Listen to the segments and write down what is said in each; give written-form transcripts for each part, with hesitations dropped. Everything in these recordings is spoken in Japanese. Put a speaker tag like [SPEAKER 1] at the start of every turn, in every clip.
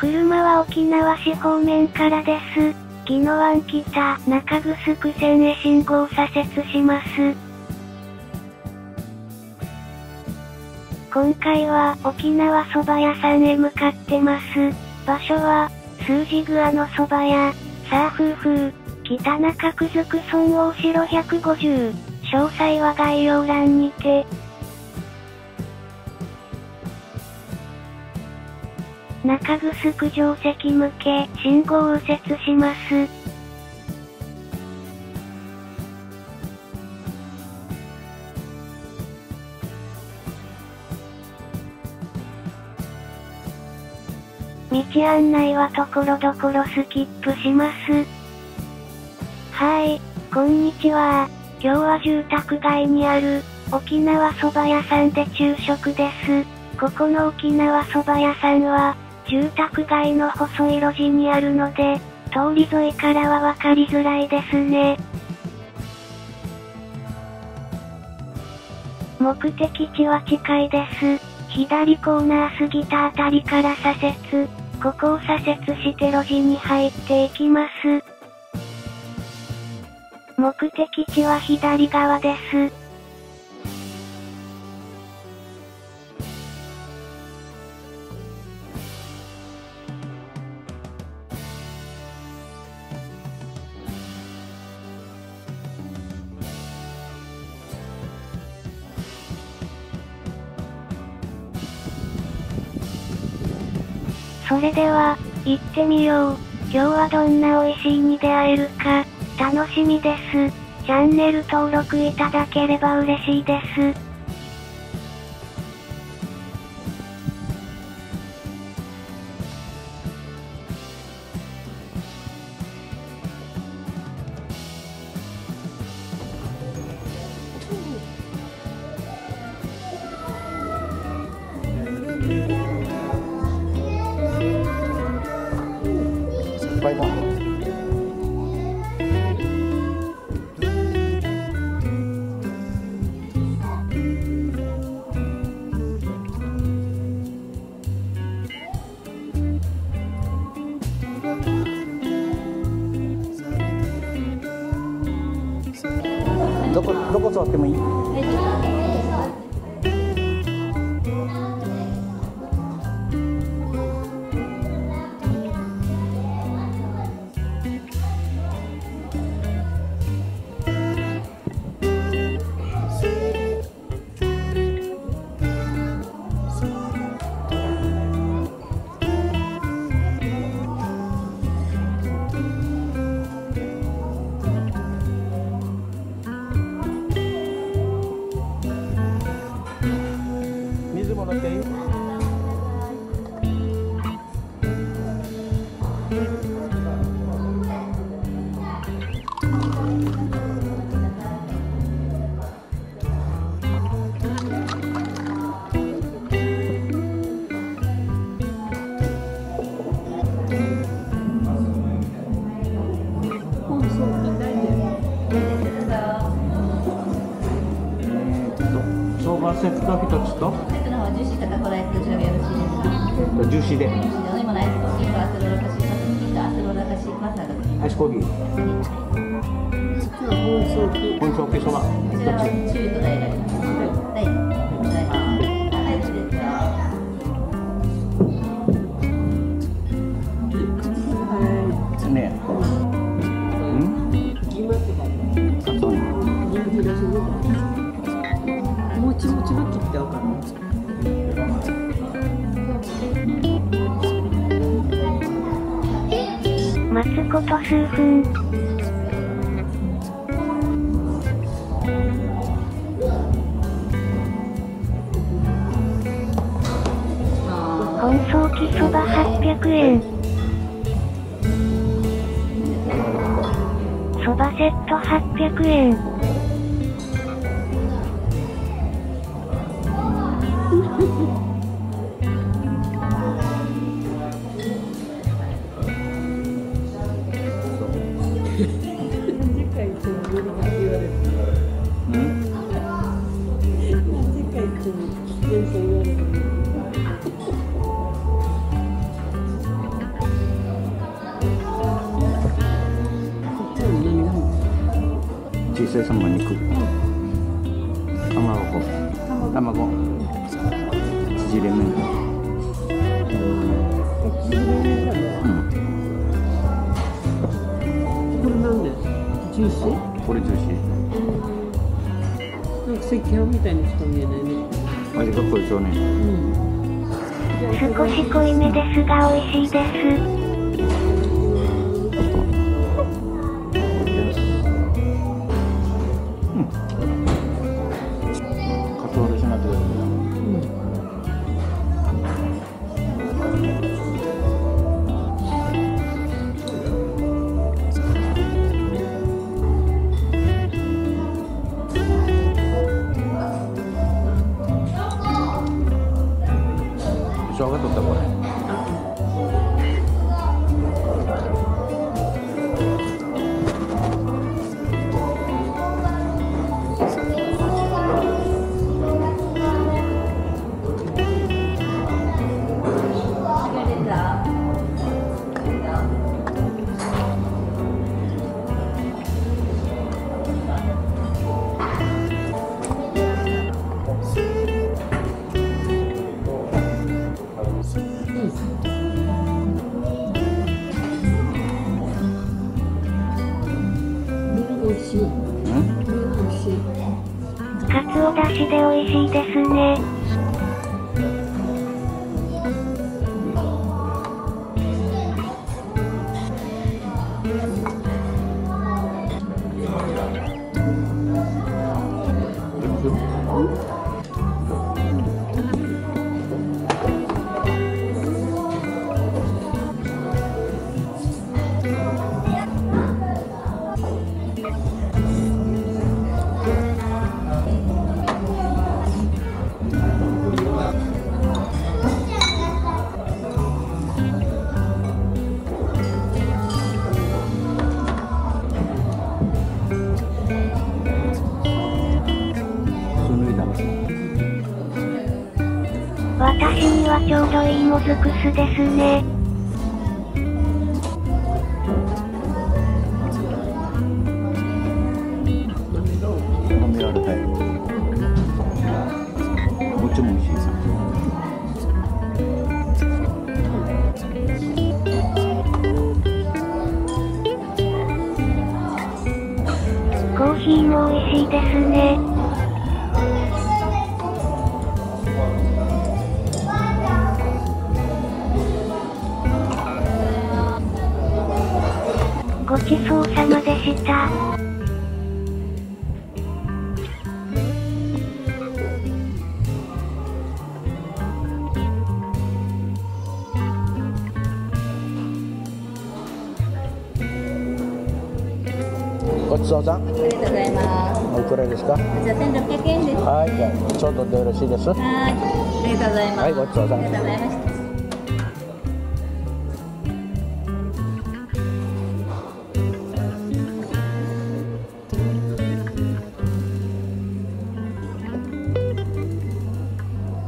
[SPEAKER 1] 車は沖縄市方面からです。宜野湾北中城線へ信号左折します。今回は沖縄そば屋さんへ向かってます。場所は、数字グアのそば屋、サーフー風、北中城村大城150。詳細は概要欄にて。中城城跡向け、信号右折します。道案内はところどころスキップします。はい、こんにちは。今日は住宅街にある、沖縄そば屋さんで昼食です。ここの沖縄そば屋さんは、住宅街の細い路地にあるので、通り沿いからはわかりづらいですね。目的地は近いです。左コーナー過ぎたあたりから左折。ここを左折して路地に入っていきます。目的地は左側です。それでは、行ってみよう。今日はどんな美味しいに出会えるか、楽しみです。チャンネル登録いただければ嬉しいです。
[SPEAKER 2] バイバイ。どこ座ってもいい？水もらっていい？相場セット一つと
[SPEAKER 3] セットの方はジューシーとかコライスどちらがよろしいですか？
[SPEAKER 2] ジューシーで。
[SPEAKER 3] 今のアイスコーヒーとアスロラカシーパスキーとアスロラカシーパスタが
[SPEAKER 2] アイスコーヒー。本草系そば。
[SPEAKER 3] こちらはチューと大になります。大ございます。大丈夫ですか？
[SPEAKER 2] ねえ。
[SPEAKER 4] もちもちの木ってわかる？
[SPEAKER 1] 待つこと数分。本草木そば800円。そばセット800円。
[SPEAKER 2] 小さいサンマ肉。卵。縮れ麺。
[SPEAKER 4] これなんでジューシー？
[SPEAKER 2] これジューシ
[SPEAKER 4] なんか赤飯みたいにしか見えないね。
[SPEAKER 2] ー。味が濃いそうね。
[SPEAKER 1] 少し濃いめですが美味しいです。
[SPEAKER 2] かつお節になってくる。生姜取ったこれ。
[SPEAKER 4] 美味しい。
[SPEAKER 1] かつおだしで美味しいですね。私にはちょうどいいもずく酢ですね。
[SPEAKER 2] 飲み割れたい。もちも美味しいさ。
[SPEAKER 1] コーヒーも美味しいですね。ごちそうさまでした。
[SPEAKER 2] ごちそうさん。
[SPEAKER 3] ありがとうございます。
[SPEAKER 2] おいくらですか。
[SPEAKER 3] じゃあ1600円です。
[SPEAKER 2] はい、じゃあちょうどでよろしいです。
[SPEAKER 3] はい。ありがとうございます。
[SPEAKER 2] はいごちそうさん
[SPEAKER 3] ありがとうございました。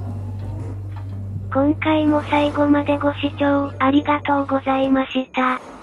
[SPEAKER 1] 今回も最後までご視聴ありがとうございました。